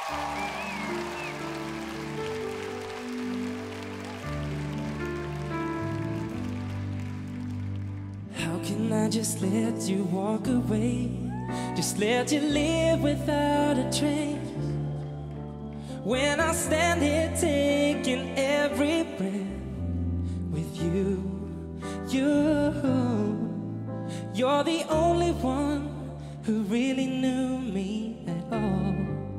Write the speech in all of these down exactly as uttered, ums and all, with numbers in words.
How can I just let you walk away? Just let you live without a trace? When I stand here taking every breath with you, you, you're the only one who really knew me at all.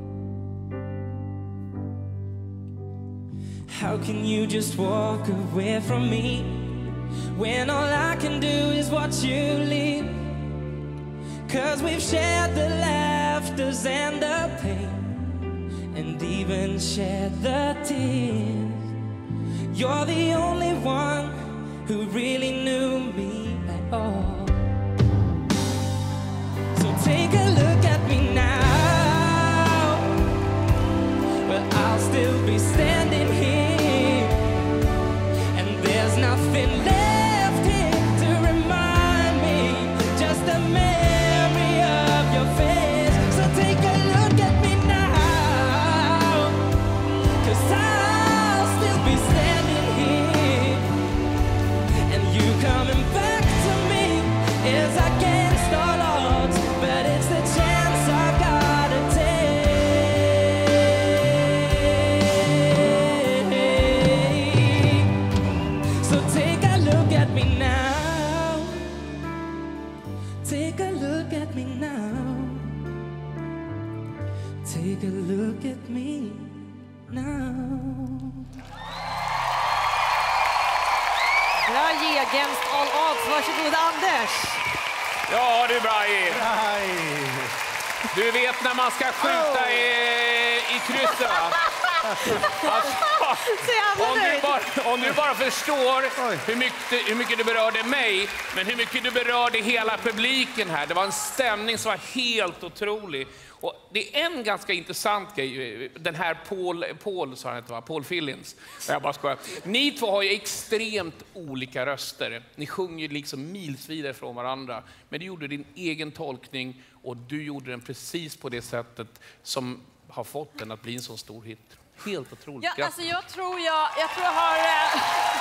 How can you just walk away from me when all I can do is watch you leave? 'Cause we've shared the laughters and the pain, and even shared the tears. You're the only one who really knew me at all. So take a look at me now. Well, I'll still be standing here, and there's nothing left here to remind me, just a memory of your face. So take a look at me now, 'cause I'll still be standing here, and you coming back to me is against all odds, but it's the chance I gotta take. So take a look at me now. Take a look at me now. Take a look at me now. Bra Against all odds. Varsågod Anders. Ja du Braji. Du vet när man ska skjuta i, i krysset va? Alltså, om, du bara, om du bara förstår hur mycket, hur mycket du berörde mig, men hur mycket du berörde hela publiken här. Det var en stämning som var helt otrolig. Och det är en ganska intressant grej, den här Paul, Paul sa han inte va? Paul Fillins. Jag bara skojar. Ni två har ju extremt olika röster. Ni sjunger ju liksom mils vidare från varandra. Men du gjorde din egen tolkning, och du gjorde den precis på det sättet som har fått den att bli en så stor hit. Helt otroligt. Ja, alltså jag tror jag, jag tror jag har... Eh...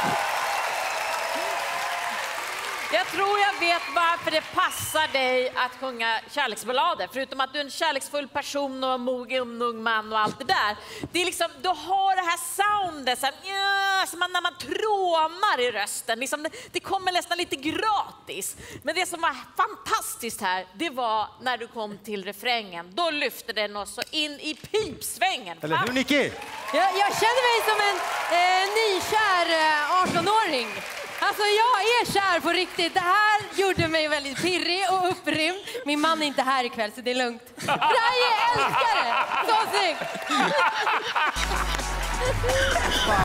Jag tror jag vet varför det passar dig att sjunga kärleksballader. Förutom att du är en kärleksfull person och en mogen ung man och allt det där. Det är liksom, du har det här soundet så här, ja, som man, när man trånar i rösten. Liksom, det, det kommer nästan lite gratis. Men det som var fantastiskt här, det var när du kom till refrängen. Då lyfte den oss in i pipsvängen. Eller hur Nicky? Jag, jag känner mig som en eh, nykär eh, arton-åring. Alltså jag är kär på riktigt. Det här gjorde mig väldigt pirrig och upprymd. Min man är inte här ikväll så det är lugnt. Braji älskar det! Så snyggt!